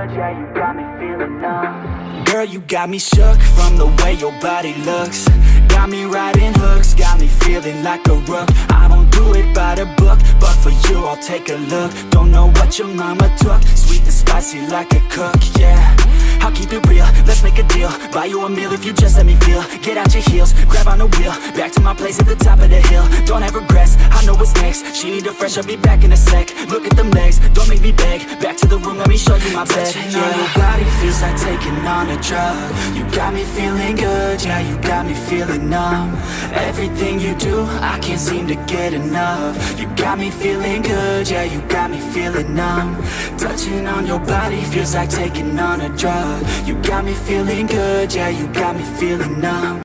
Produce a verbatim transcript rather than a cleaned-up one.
good, yeah, you got me feeling numb. Girl, you got me shook from the way your body looks. Got me riding hooks, got me feeling like a rook. I don't do it by the book, but for you I'll take a look. Don't know what your mama took, sweet and spicy like a cook, yeah. I'll keep it real, let's make a deal. Buy you a meal if you just let me feel. Get out your heels, grab on the wheel. Back to my place at the top of the hill. Don't have regrets, I know what's next. She need a fresh, I'll be back in a sec. Look at them legs, don't make me beg. Back to the room, let me show you my bed. Touching on your body feels like taking on a drug. You got me feeling good, yeah, you got me feeling numb. Everything you do, I can't seem to get enough. You got me feeling good, yeah, you got me feeling numb. Touching on your body feels like taking on a drug. You got me feeling good, yeah, you got me feeling numb.